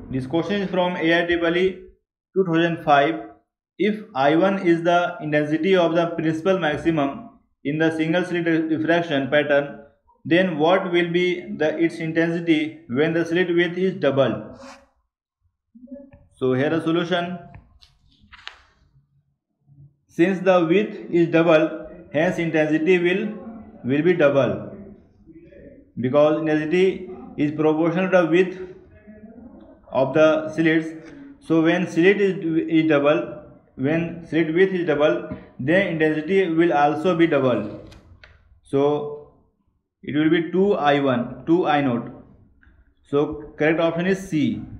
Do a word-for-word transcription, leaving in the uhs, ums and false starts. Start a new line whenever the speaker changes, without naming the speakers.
This question is from A I E E E two thousand five. If I one is the intensity of the principal maximum in the single slit diffraction pattern, then what will be the its intensity when the slit width is doubled? So here a solution. Since the width is double, hence intensity will will be double, because intensity is proportional to the width of the slits. So when slit is, is double, when slit width is double, then intensity will also be double. So it will be two I one, two I naught. So correct option is C.